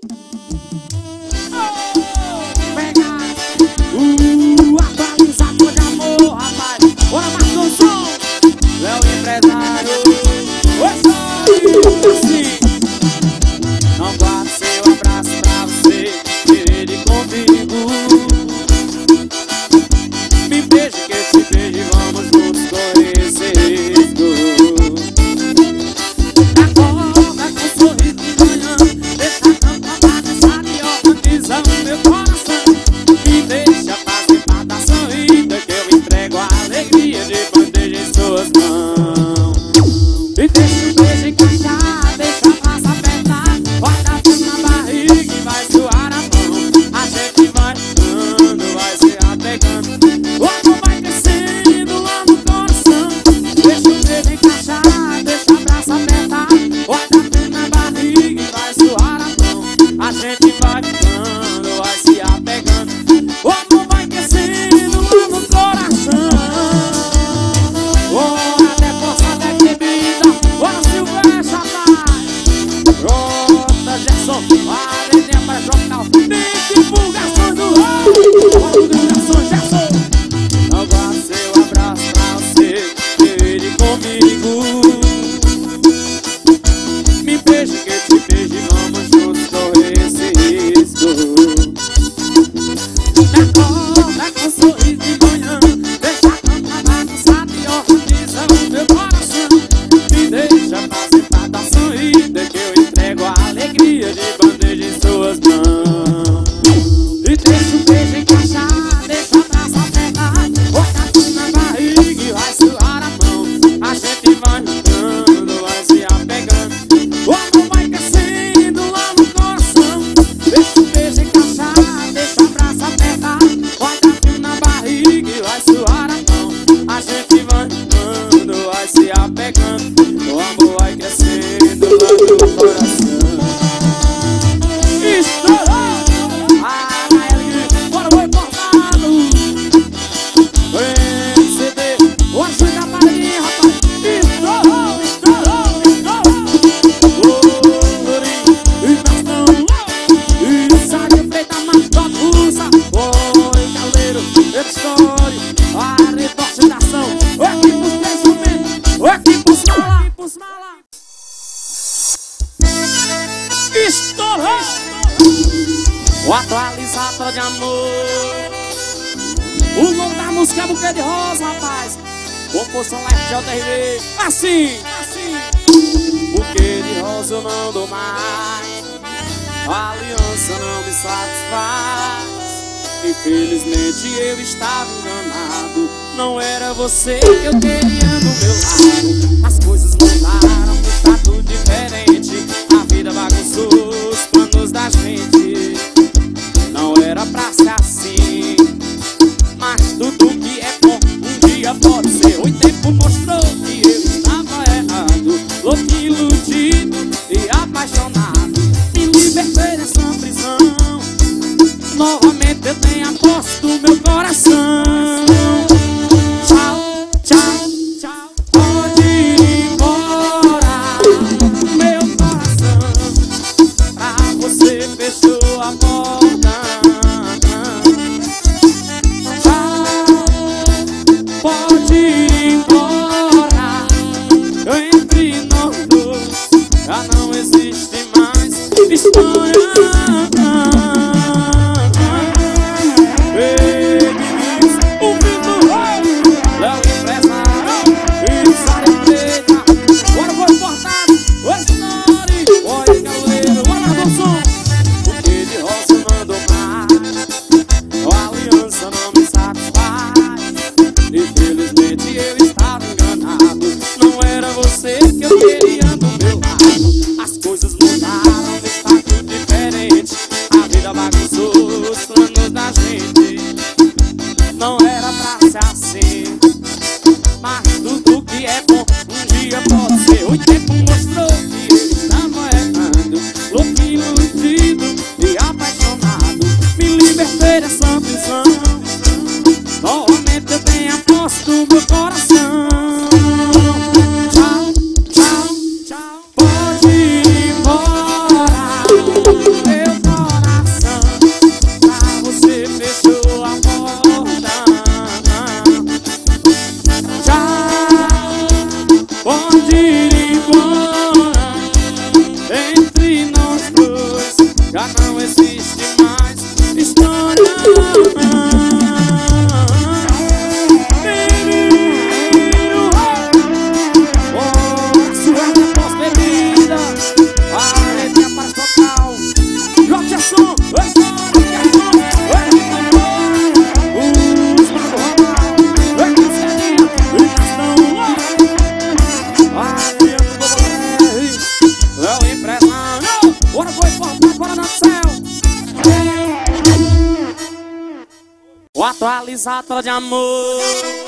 Atualizador de amor, rapaz. Bora, Marcos Som. Léo empresário. Oi, sim. Não guarde seu abraço pra você, ele comigo. Me beije que eu te beije, vamos juntos correr esse risco. Acorda com um sorriso de manhã, deixa a tampa bagunçada e organiza o meu coração. Me deixa participar da sorrida que eu entrego a alegria de bandeja em suas mãos. E deixa o beijo encaixar, deixa a braça apertar, vai dar frio na barriga e vai suar a mão. A gente vai dando, vai se apegando, o amor vai crescendo lá no coração. Deixa o beijo encaixar, deixa a braça apertar, vai dar frio na barriga e vai suar a mão. A gente vai dando, vai se apegando, o amor vai crescendo lá no coração. Até poça, até bebida, bora Silvestre, rapaz. Pronta, Gerson, alegria para jornal. Tem divulgações do ramo, divulgações, Gerson. Não guarde seu abraço pra você, ele comigo. Me beije que eu te beije, vamos juntos correr esse risco. Acorda com um sorriso de manhã, deixa a cama bagunçada e organiza o meu coração. Me deixa participar da sorrida que eu entrego a alegria de bandeja em suas mãos. E deixa o beijo encaixar, deixa a braça apertar, bota tudo na barriga e vai suar a mão. A gente vai andando, vai se apegando, o amor vai crescendo lá no coração. Deixa o beijo encaixar, deixa a braça apertar, bota tudo na barriga e vai suar a mão. A gente vai andando, vai se apegando, o amor vai crescendo lá no coração. Estourou! Bora, boi portado! CD, o azul da Marinha, rapaz! Estourou, estourou, estourou! E Gastão, e Sário Feita, mais da Russa. Oi, Caleiro, Epistório, a retorcidação. O equipe de instrumento, o equipe Smala. Estourou! O atualizador de amor. O nome da música é Buquê de Rosa, rapaz. Composição Left JRV. Assim. Buquê de rosa eu não dou mais, a aliança não me satisfaz. Infelizmente eu estava enganado, não era você que eu queria do meu lado. As coisas mudaram, está tudo diferente, a vida bagunçou os planos da gente. Não era pra ser assim, mas tudo que é bom um dia pode ser. O tempo mostrou que eu estava errado, louco, iludido e apaixonado. Me libertei dessa prisão, novamente eu tenho a posse do meu coração. Tchau, tchau, tchau, pode ir embora, meu coração. Pra você fechou a porta. Pode ir embora, entre nós dois já não existe mais história. O Vitor Léo empresário e Sário Feita. Bora, boi portado, oi Story, oi Caleiro, bora Marcos Som. Porque Corona do Céu. O atualizador de amor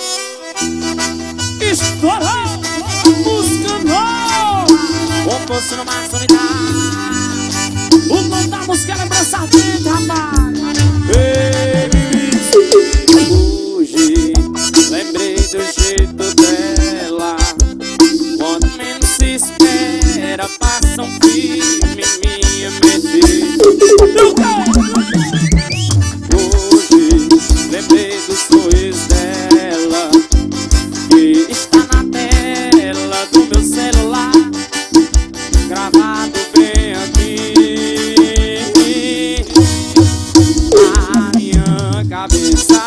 estourou, música nova. O poço no maçonidade. O nome da música é lembrança ardente, rapaz. Hoje lembrei do jeito dela. Quando menos se espera, passa um filme em minha mente. Hoje lembrei do sorriso dela, que está na tela do meu celular, gravado bem aqui na minha cabeça.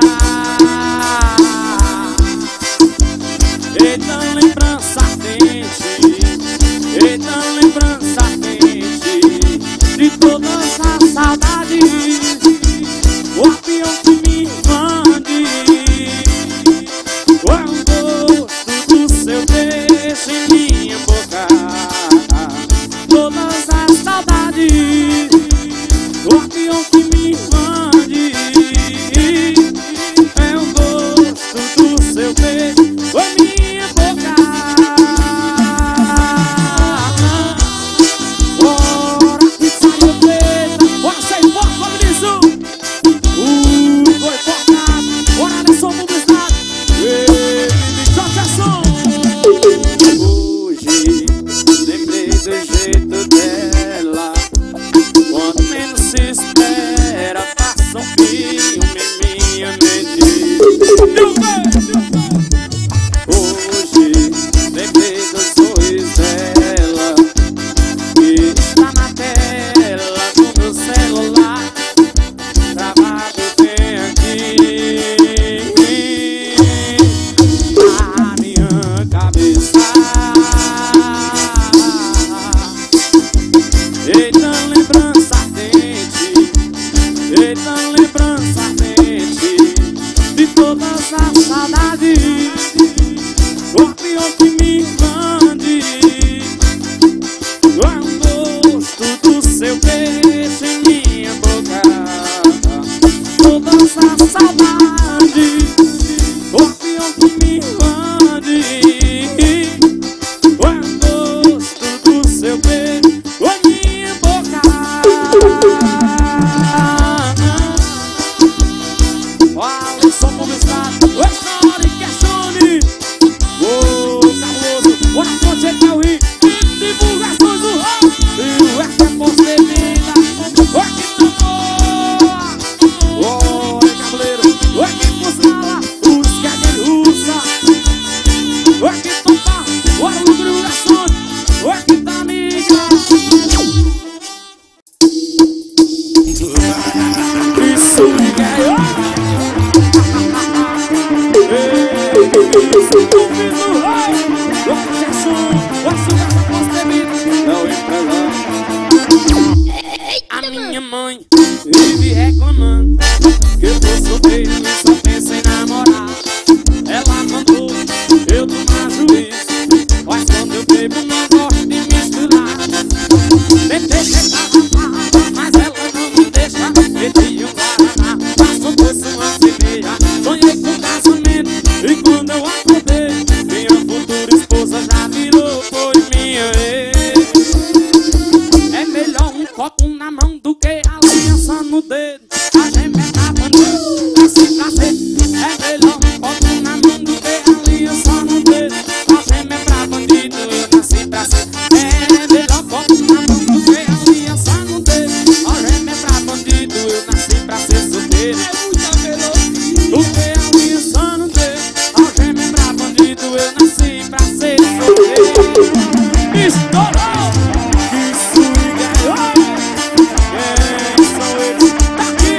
Eita lembrança ardente, eita lembrança ardente de todas as saudades. O avião que me invade é o gosto do seu beijo em minha boca. Todas as saudades. O avião que me invade é o gosto do seu beijo em minha boca. Bora que saiu feita, bora sair fora, vamos nisso. Foi cortado, bora nessa publicidade. Hoje lembrei do jeito dela. Quando menos se espera, passa um filme em minha mente. Hoje lembrei do sorriso dela, que está na tela do meu celular, gravado bem aqui na minha cabeça. Eita lembrança ardente, eita lembrança ardente de todas as saudades. O avião que me invade é o gosto do seu beijo em minha boca. Todas as saudades. O avião que me invade é o gosto do seu beijo em minha boca. Olha só publicidade, essa hora que é Sony. Ô, cabuloso, bora fazer que eu ri. Divulgações do rock. E o F é posterior. Oi, que tambor. Oi, cabuleiro. Oi, que fuscala. Os que é de russa. Oi, que topa. Bora no divulgações. Oi, que tá amiga. Isso me ganhou. A minha mãe vive reclamando que eu tô solteiro e só penso em namorar. Ela mandou eu tomar juízo, mas quando eu bebo não gosto de misturar. Tentei tentar mas ela não me deixa. Meti um guaraná, passou doce uma cerveja. Sonhei com casamento e quando eu acordei, minha futura esposa já virou, foi minha ex. É melhor um copo na mão do que aliança no dedo. A gêmea tá bandido, assim pra ser. É melhor um copo na mão do que aliança no dedo. A gêmea pra bandido, eu nasci pra ser. É melhor um copo na mão do que aliança no dedo. A gêmea pra bandido, eu nasci pra ser solteiro. Do que aliança no dedo. A gêmea pra bandido, eu nasci pra ser solteiro. Estourou! Que swing é oi! Quem são eles? Tá aqui!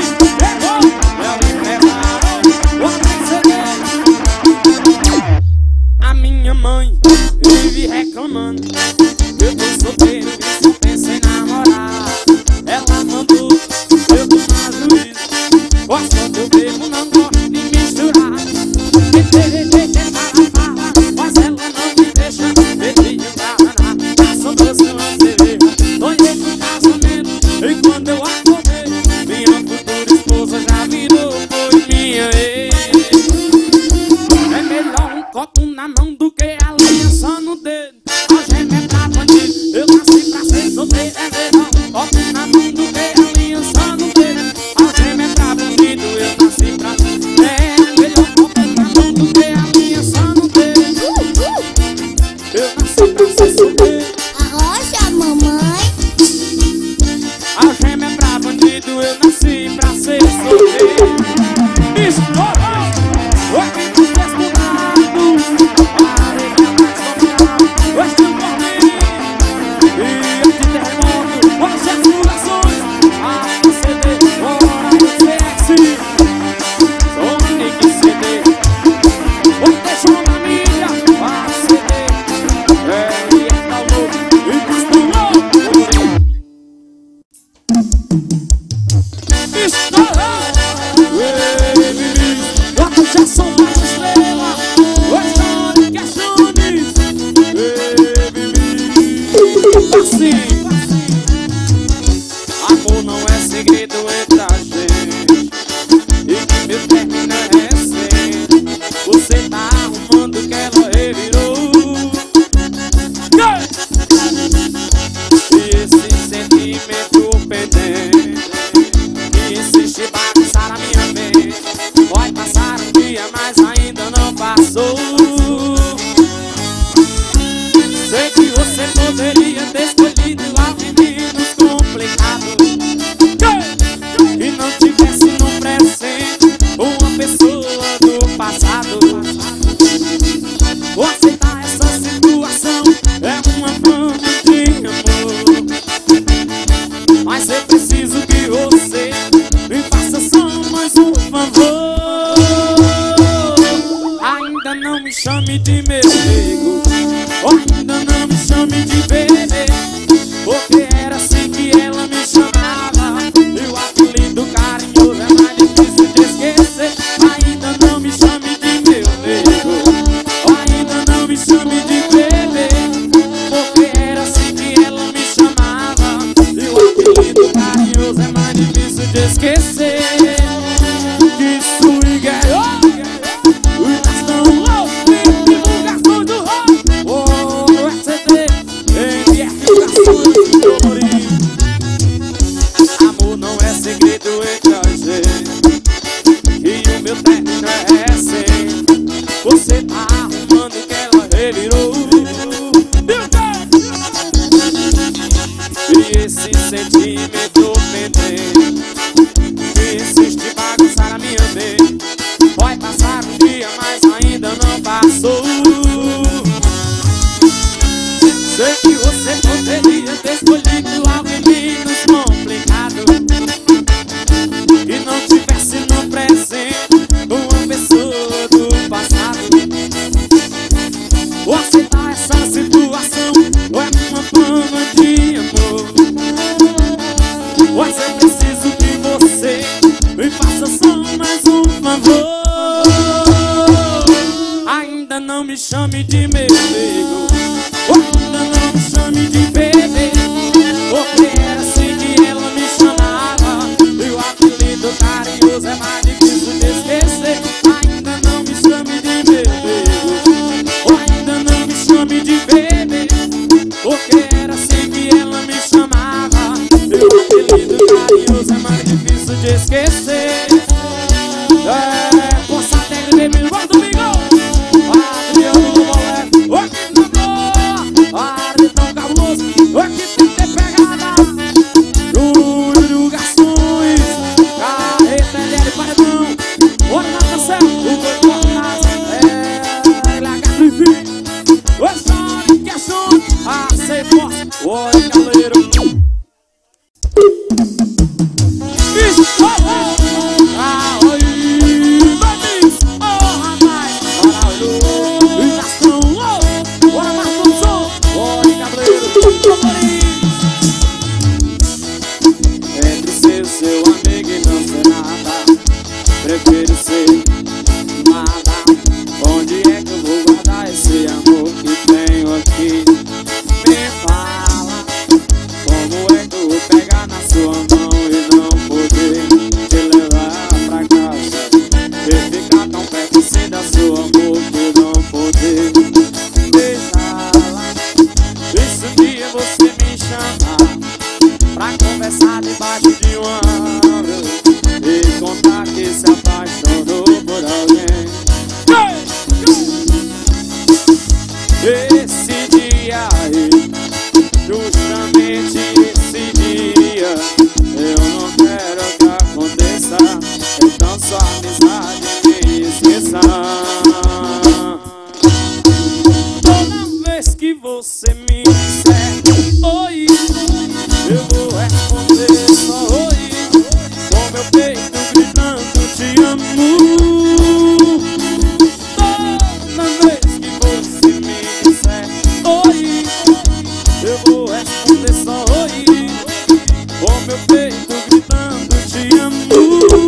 eu nasci pra ser solteiro. Estourou, aqui no sexto lado, a alegria mais dominada, hoje eu corri. E anti-terremoto, hoje as corações, a CD, hora do CX. Sonic CD, hoje deixou na mídia, a CD, e tá louco, e costumou. Estourou, bota já som na estrela, hoje Sonic é Sonic, assim. Amor não é segredo entre a gente, e que meu término é recente. Você tá arrumando que ela revirou. E esse sentimento pendente que insiste em bagunçar a minha mente. Vai passar um dia, mas ainda não passou. Sei que você poderia ter escolhido algo menos complicado, e não tivesse no presente uma pessoa do passado. Vou aceitar essa situação, é uma forma de amor, mas eu preciso que você me faça só mais um favor. Ainda não me chame de meu amigo, ainda não me chame de bebê, porque era assim que ela me chamava, e o apelido carinhoso é mais difícil de esquecer. Ainda não me chame de meu amigo, ainda não me chame de bebê, porque era assim que ela me chamava, e o apelido carinhoso é mais difícil de esquecer. Que swing é o Gastão Louco, divulgação do rock, o RCD, MR, o Gastão do Colorinho. Amor não é segredo entre a gente, e o meu término é recente. Você tá arrumando que ela revirou. E esse sentimento pendente que insiste em bagunçar a minha mente. Vai passar um dia, mas ainda não passou. Sei que você poderia ter escolhido algo menos complicado, e não tivesse no presente uma pessoa do passado. Vou aceitar essa situação, é uma forma de amor, mas eu preciso que você me faça só mais um favor. Ainda não me chame de meu amigo, ainda não me chame de bebê, porque era assim que ela me chamava, e o apelido carinhoso é mais difícil de esquecer. Ainda não me chame de meu amigo, ainda não me chame de bebê, porque era assim que ela me chamava, e o apelido carinhoso é mais difícil de esquecer. Poça Alegre, bebê, bora domingo, Adriano do Bolé,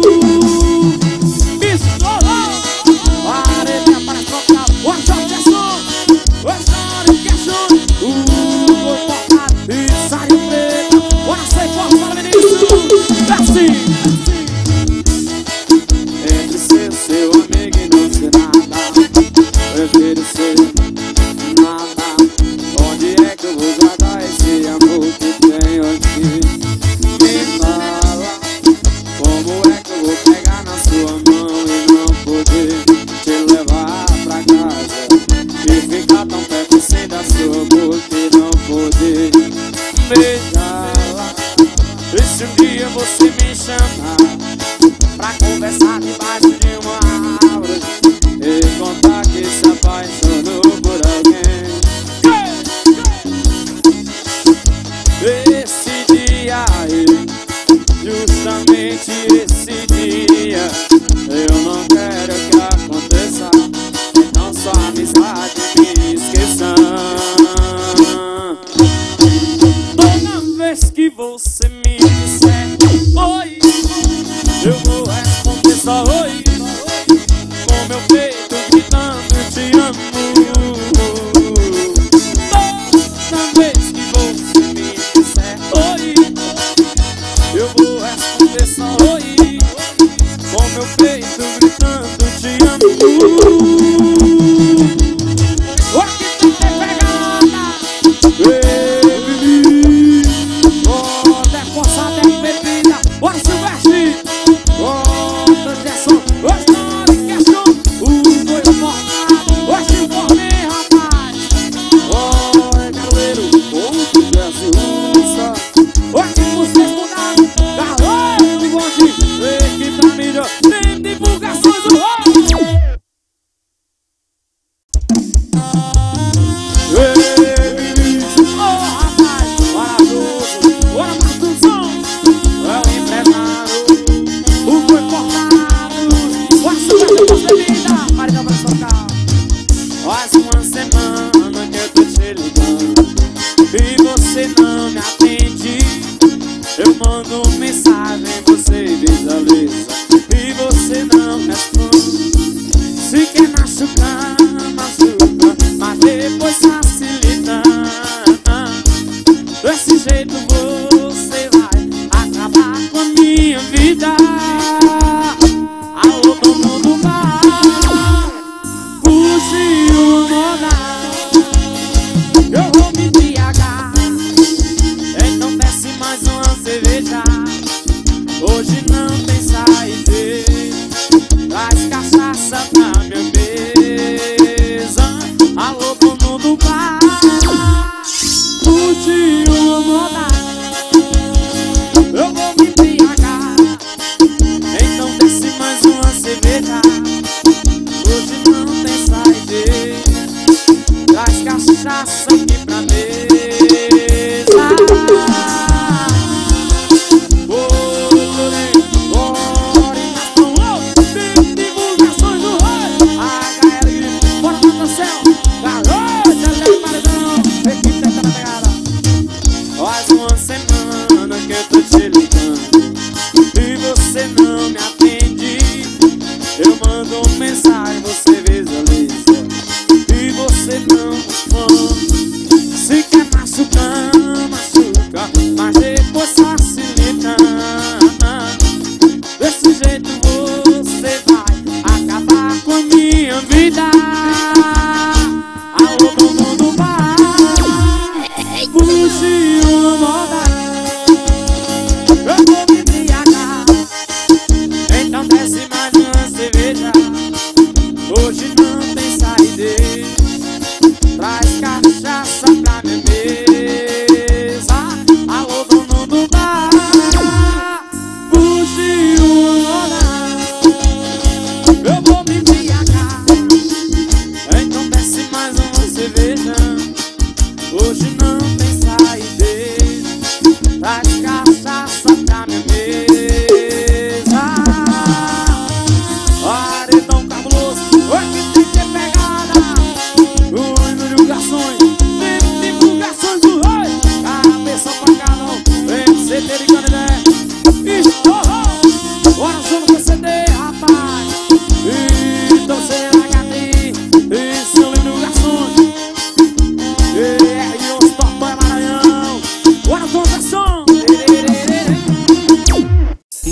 Puxe o morar.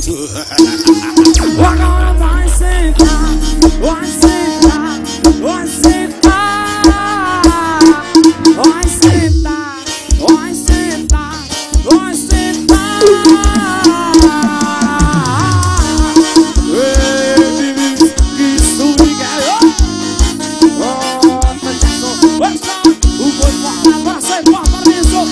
isso. Agora vai sentar, vai sentar, vai sentar, vai sentar, vai sentar, vai sentar. Ei, que swing é o boi morta, agora sai fora isso.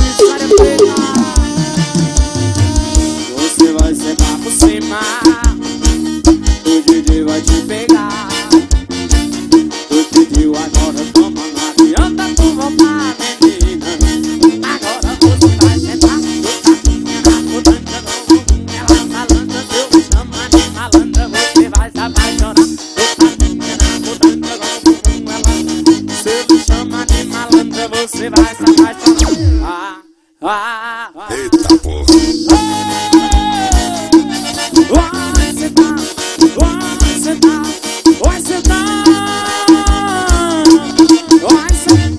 Você vai sentar por cima, o DJ vai te pegar. Tu pediu, agora toma, não adianta tu voltar, menina. Agora você vai sentar, tu tá na mudança, ela malandra, eu me chama de malandra, você vai se apaixonar. Tu tá na mudança, ela, se me chama de malandra, você vai se apaixonar. Eita porra. Vai sentar, vai sentar, vai sentar, vai sentar,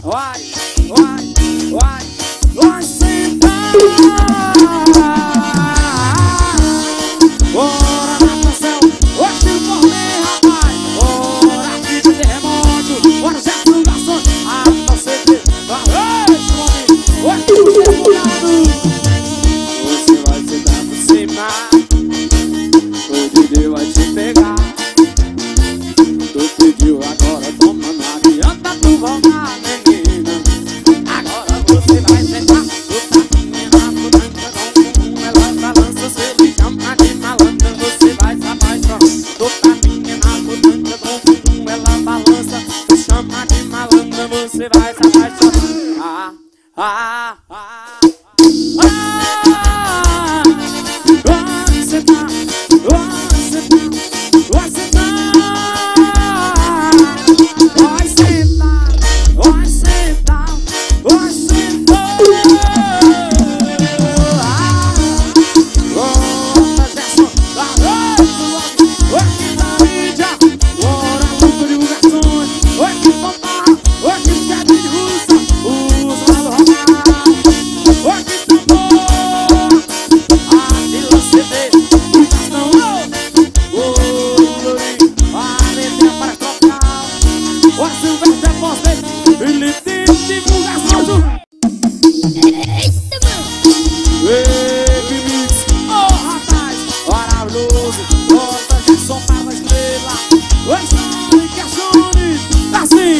vai sentar. Bora na canção, hoje eu formei, rapaz. Bora aqui de terremoto, bora já pro garçom. Você vê, vai, hoje você é molhado. Você vai sentar por cima, o DJ vai te pegar. Tu pediu, agora toma, não adianta tu voltar, menina. Agora você vai sentar, tu tá na mudança, ela balança, você me chama de malandra, você vai se apaixonar. Tu tá na mudança, ela balança, me chama de malandra, você vai se apaixonar. Vai sentar, vai sentar, vai sentar, vai sentar, vai sentar, vai sentar. Bora, Gerson, aqui na mídia, bora tudo de garçons, aqui no bar, aqui no Jardim de Russa, usa o Ronaldo, aqui no bar, aqui no CD, o cartão, o Lourinho, a letra para trocar, o Silvestre é você, ele tem divulgação. Baby Mix, oh rapaz, maravilhoso, volta de som para a estrela, oi Sony, que é Sony, assim.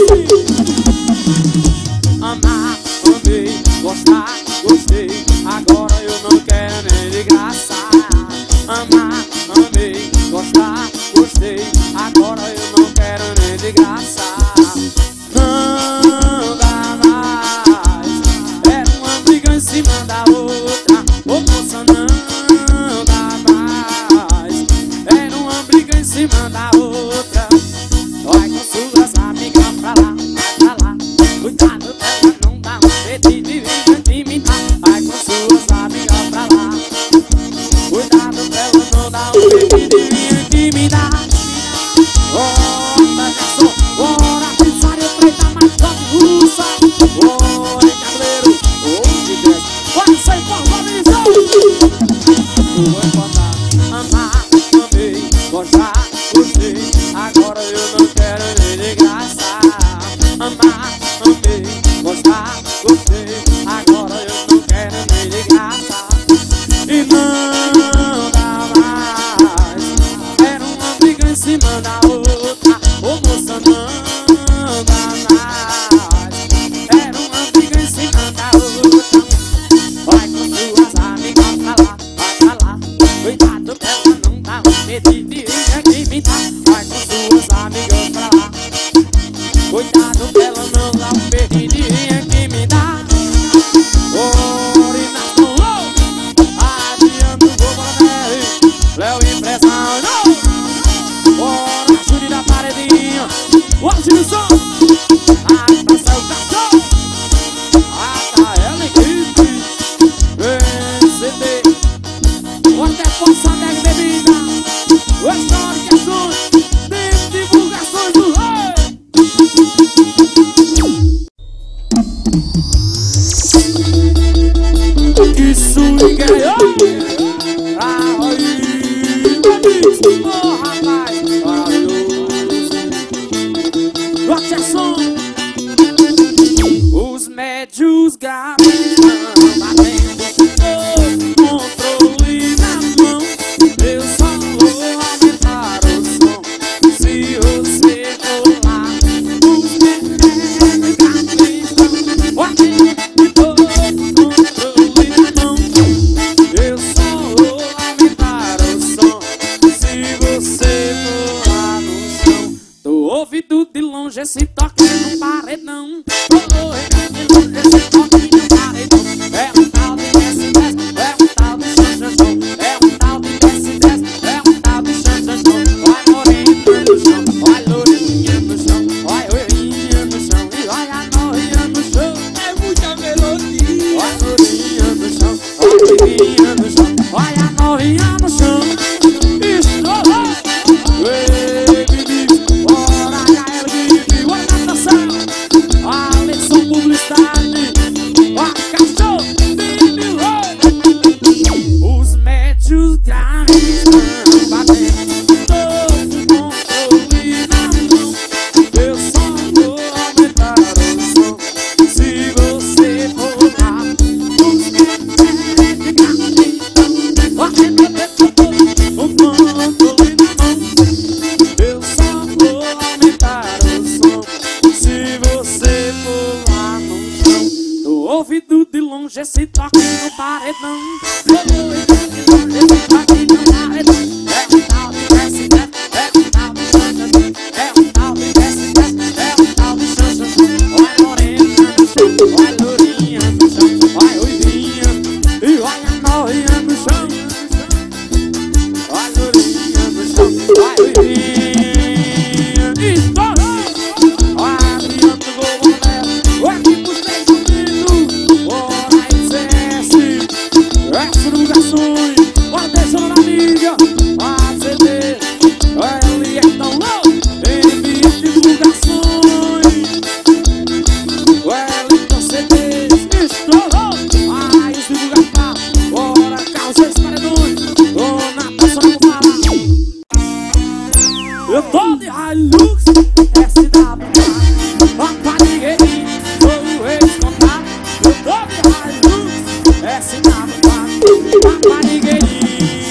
Amar, amei, gostar, gostei, agora eu não quero nem de graça. Amar, amei, gostar, gostei, agora eu não quero nem de graça. Não dá mais, era uma briga em cima da outra, ô moça, não dá mais, era uma briga em cima da outra. Vai com suas amigas pra lá, cuidado dela, não dá um pedido de me dar. Vai com suas amigas pra lá, cuidado dela, não dá um pedido de me dar. Bora, Gerson, bora, pissaria preta, mais top russa. Bora, cabeleiro, onde desce, vai sair por visão. Tu vai botar, amar, amei, gostar, gostei, agora eu não quero nem de graça. Amar, amei, gostar, gostei, agora eu não quero nem de graça. E não dá mais, era uma briga em cima da outra, ô moça, não dá mais, era uma briga em cima da outra. Vai com suas amigas pra lá, cuidado dela, não dá um pedido de me dar. Vai com suas amigas pra lá, cuidado dela, não dá um pedido de me dar. Orinação, adiando o Bobanelli, Léo empresário, bora, Júlio da paredinha, o Agilson, a praça o cartão, a KL equipe, VCT, o até força da bebida, remix. Oh, rapaz, maravilhoso. Rockson. Os médios gatos batendo todo controle na mão. Eu só vou aumentar o som se você for lá. Os médios gatos batendo todo controle na mão. Eu só vou aumentar o som se você for lá no som. Tô ouvindo de longe esse toque no paredão. Ouvido de longe esse toque no paredão. É um tal de desce, é um tal de chancha, é um tal de desce, é um tal de chancha. Vai morena no chão, vai lourinha no chão, vai ruivinha e vai a novinha no chão. Vai lourinha no chão, vai ruivinha e estourou. Vai abrindo o gol, o equipe fez o vai deixando na mídia, a CD, ele é tão louco, envia divulgações. O Wellington CDs estourou, aí os divulgados, bora causa esse paredões, dona Tassona não fala. Eu tô de Hilux, SW, Paparigueirinho, sou o rei dos contatos. Eu tô de Hilux, SW, Paparigueirinho.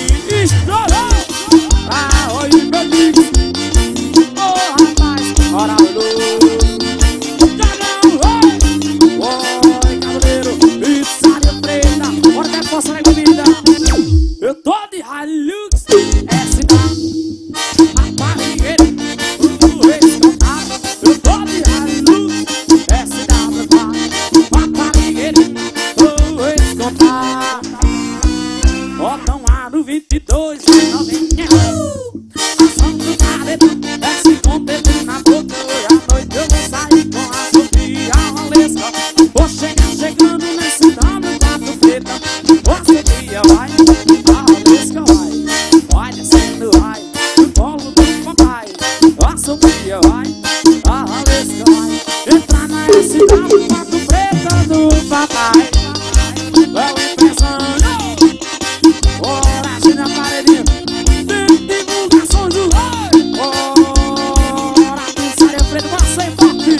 Eu tô de Hilux, SW, Paparigueirinho, o rei dos contatos. Eu tô de Hilux, SW, Paparigueirinho, o rei dos contatos. Botão aro 22, novinha. Ação do paredão, desce com dedo na boca. Hoje à noite eu vou sair com a Sofia Valesca. Vou chegar chegando nesse nome quatro preta. A Sofia vai, a Valesca vai, vai descendo, vai no colo do papai. A Sofia vai, a Valesca vai entrar na SW quatro preta do papai. É o empresário. Bora, na paredinha, tem divulgação do rei. Bora, Pissaria Preta, bora ser forte.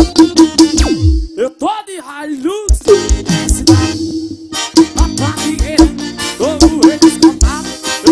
Eu tô de Hilux, SW, Paparigueirinho, tô o rei dos contatos.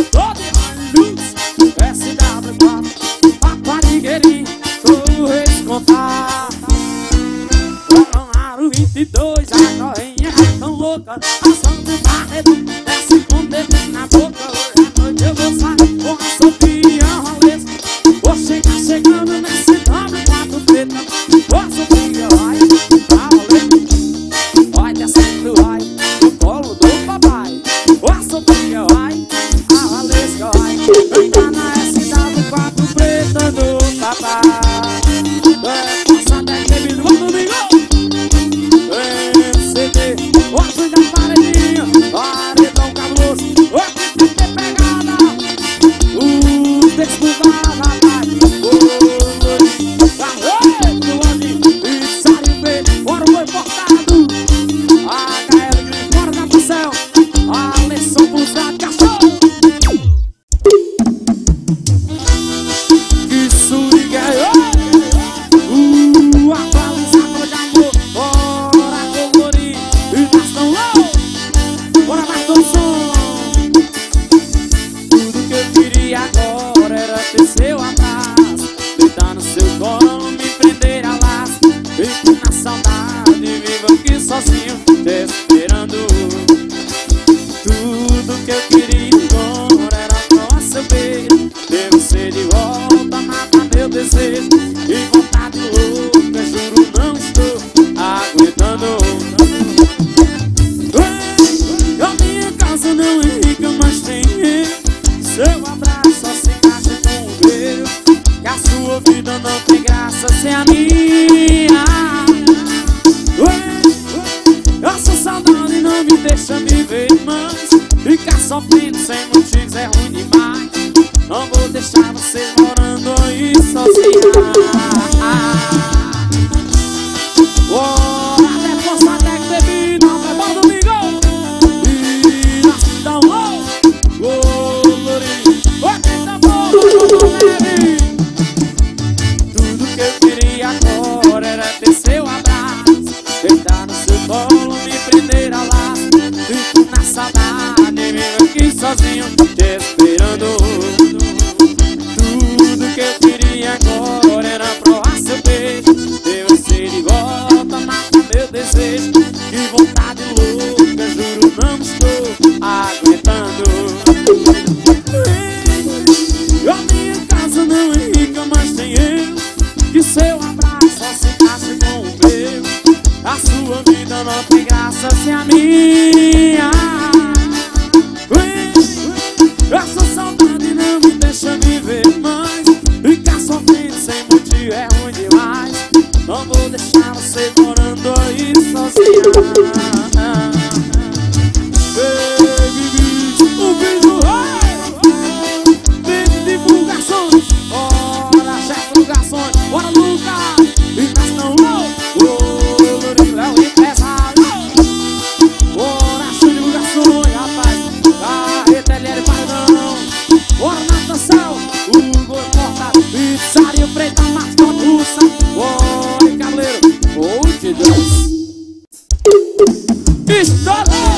sem motivos é ruim demais. Não vou deixar você morando aí sozinha. Até posso até que bebida, vai bora domingo. E na cidão, lourinho, quem tá bom, leve. Tudo que eu queria agora era ter seu abraço, deitar no seu colo, me prender a laço. Fico na saudade, mesmo aqui sozinho, te esperando. Tudo que eu queria agora era provar seu beijo, ter você de volta, mata meu desejo. Que vontade louca, juro não estou aguentando. A minha casa não é rica, mas tem eu, que seu abraço só se encaixa com o meu. A sua vida não tem graça sem a minha. Essa saudade não me deixa viver mais. Ficar sofrendo sem motivo é ruim demais. Não vou deixar você morando aí sozinha. O vídeo tem divulgações. Bora, chefe divulgações. Bora, Lucas. E nós não Lourinho, Léo e Empresário. Bora, chefe divulgações, rapaz. Carreta, LL, Paredão. Bora, natação. Hugo, Porta, Pizzaria Preta, Mascote Russa. Bora, Cabeleiro. Oi, que Deus. Estourou.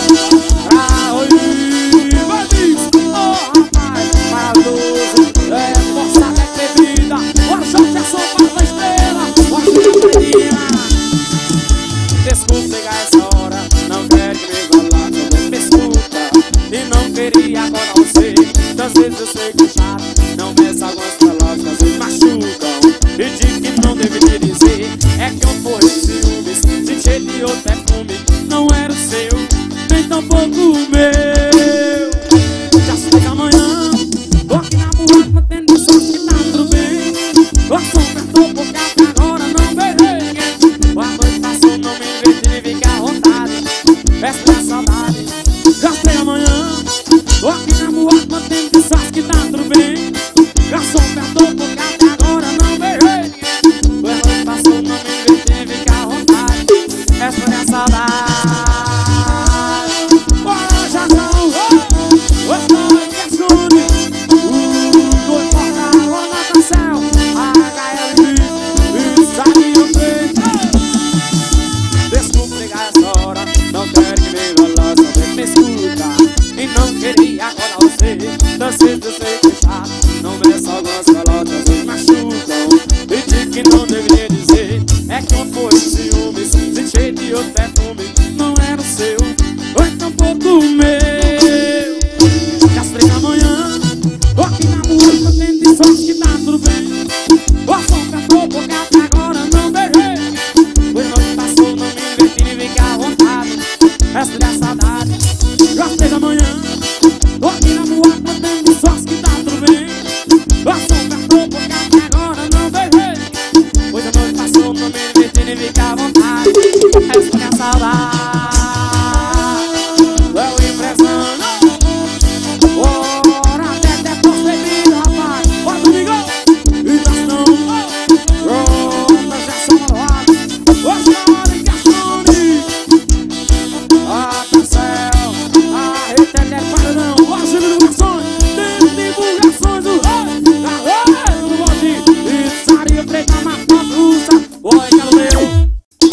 Rapaz, maravilhoso. Força até bebida. Bora, Jorge, a sopa da estrela. Bora, Juliana. Desculpa pegar essa hora, não quero que me falar, não me escuta. E não queria agora você. Às vezes eu sei que é chato, não pensa algumas palavras que às vezes machucam. E digo que não deveria dizer, é que eu fui de ciúmes. Se cheio de outro perfume, não era o seu, nem tampouco o meu. Já sei que amanhã tô aqui na boate, mantendo sorte que tá tudo bem. O som apertou porque até agora não beijei ninguém. A noite passou, não me investi de ficar à vontade. Peço minha saudade. Já sei amanhã tô aqui na boate, mantendo sorte que tá tudo bem. Garçom apertou porque até agora não beijei ninguém. A noite passou, não me investi de ficar à vontade. Peço minha saudade. Bora, Jazão. Oi, que ajude. Oi, porta, bora, natação. HLB, Pizzaria Preta. Desculpa pegar essa hora, não quero que me enrolar, só me escuta. E não queria agora você. Às vezes eu sei que é chato, não mereço algumas calotas que machucam. E digo que não deveria dizer, é que eu fui de ciúmes. Se cheio de outro perfume, não era o seu, foi tampouco o meu. Já as 3 da manhã, tô aqui na boate, tô tendo de sorte que tá tudo bem. O som cantou porque até agora não beijei ninguém. Pois noite passou, não me investi de ficar à vontade. Resto da saudade. Já as 3 da manhã, tô aqui na boate, tô tendo de sorte que tá tudo bem. O som cantou porque até agora não beijei ninguém. Pois a noite passou, não me investi de ficar à vontade. Resto da saudade. É o empresário. Bora, até posso beber, rapaz. Bora, domingo. E nós não. Pronto, já sou malvado. Bora, Garçone. Atenção. A rede é paredão. Bora, divulgações. Tem divulgações do rei. Galera, no bote. Pizzaria Preta, Mascote Russa. Oi, Cabeleiro.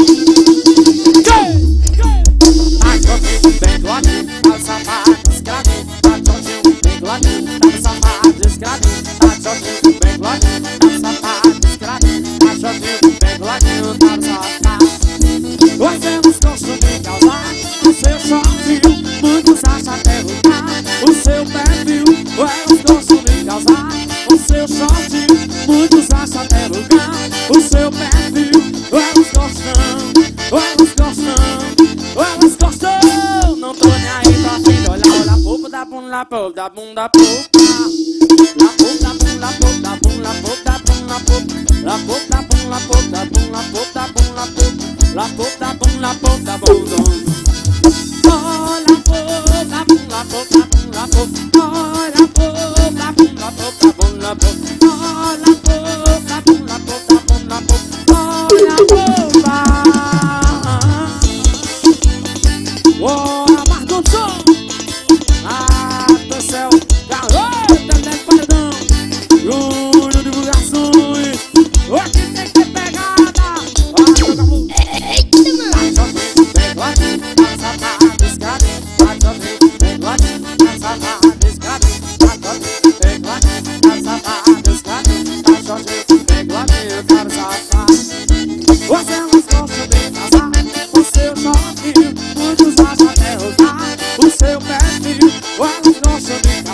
Ai, troquinho, bem do ladinho. Tá safado, escradinho. Tá troquinho, bem do ladinho. Tá safado, escradinho. Tá troquinho, bem do ladinho. Tá safado, escradinho. Tá troquinho, bem do ladinho. Tá safado. Vocês gostam de causar o seu shortinho. Muitos acham até voltar o seu perfil. Elas gostam de causar o seu shortinho. Muitos acham até lugar o seu perfil. Elas gostam, não tô nem aí pra filho. Olha a pouco da bunda, pouco da bunda, pouco. La pouco da bunda, pouco da bunda, pouco da bunda, pouco. La pouco da bunda, pouco da bunda, pouco da bunda, pouco. La pouco da bunda, pouco da bunda. Oh, la pouco da bunda, pouco da bunda, pouco.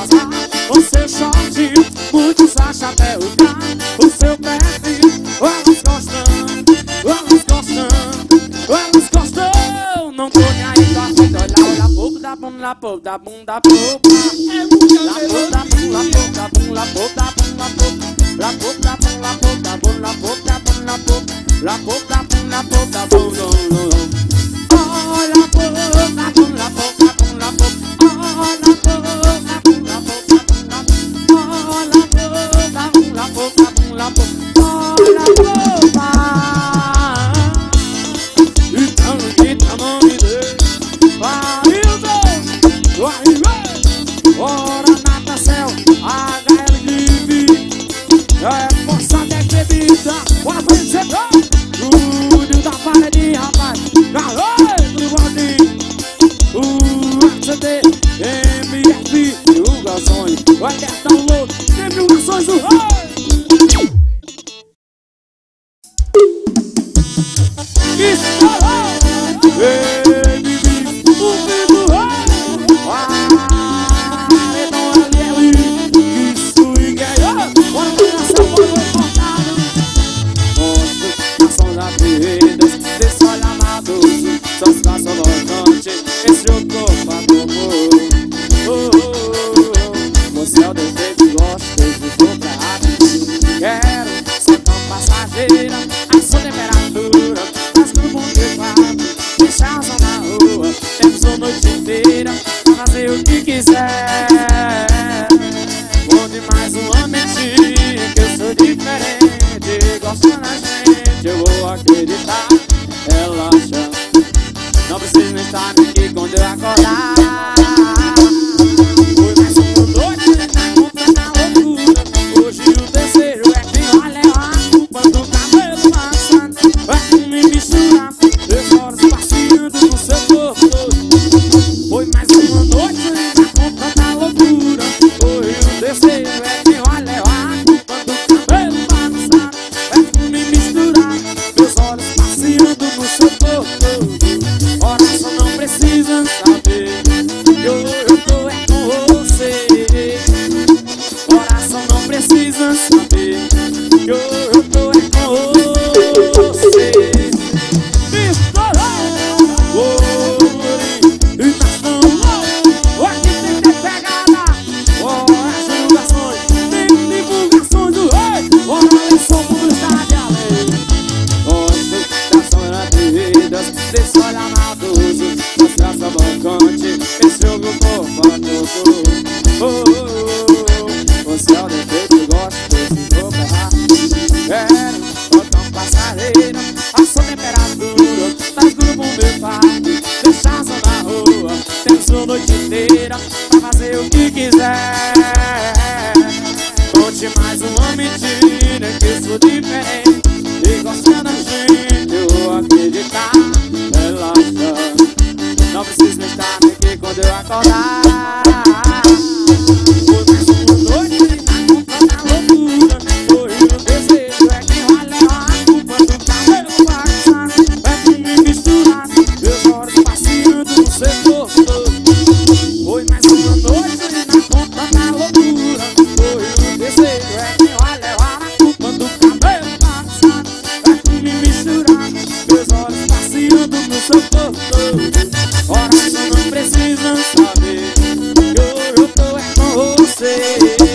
casar. O seu shortinho, muitos acham até o cara. O seu perfil, elas gostam, elas gostam, elas gostam. Não tô nem aí pra frente, olha o povo da bunda, da povo da bunda, da povo da bunda, da povo da bunda, da povo da bunda, da povo da bunda, da povo da bunda, da povo da bunda, da povo da bunda, da povo da bunda, da povo da bunda. Olha a povo da bunda, da povo da bunda, da povo. Olha a povo da bunda, da povo da bunda, olha a povo da bunda, da povo da bunda, da povo. Olha a povo. Então não me dê. Ora natação, HL Live. É força de bebida. Bora pra gente ser tudo da paredinha, rapaz. Galera do Guardião. O RCD, MF, divulgações. Vai ter download, divulgações do rei. Estourou! Seus braços loucantes, esse o corpo acomou. Você é o defeito, gosto de for pra rápido. Quero ser tão passageira, a sua temperatura, mas no mundo de fato, deixa a na rua. Temos a noite inteira pra fazer o que quiser. Vou de mais uma mentira, que eu sou diferente. Gostando da gente, eu vou acreditar. Relaxa. Não precisa nem estar aqui quando eu acordar. Foi mais uma noite na conta da loucura. Hoje o terceiro é quem vai levar a culpa do cabelo passando. Vai me misturar, 3 horas passeando no seu corpo. Foi mais uma noite na conta da loucura. Hoje o terceiro é quem vai levar a culpa do cabelo passando. Vai me misturar, 3 horas passeando no seu corpo. Coração não precisa saber que eu tô é com você. Coração não precisa saber que eu tô é com você. Estourou! E nós não aqui tem que ter pegada. As divulgações, tem divulgações do rei. Ora, eu sou publicidade além. Gosto das sonhas desse olhar maldoso, das graças bancante, esse jogo corpo a toco. Você é o defeito, gosto desse jogo errado. Quero tão passageira, a sua temperatura, tá escuro pro meu quarto, deixa a zona na rua. Temos a noite inteira pra fazer o que quiser. Conte mais uma mentira, que eu sou diferente e gostando da gente, eu vou acreditar. Relaxa, não precisa estar aqui quando eu acordar. Foi mais uma noite na conta da loucura. Hoje o desejo é quem vai levar a culpa do cabelo passado. Vai me misturar, 2 horas passeando no seu corpo. Foi mais uma noite na conta da loucura. Hoje o desejo é quem vai levar a culpa do cabelo passado. Vai me misturar, 2 horas passeando no seu corpo. Coração não precisa saber que eu tô é com você.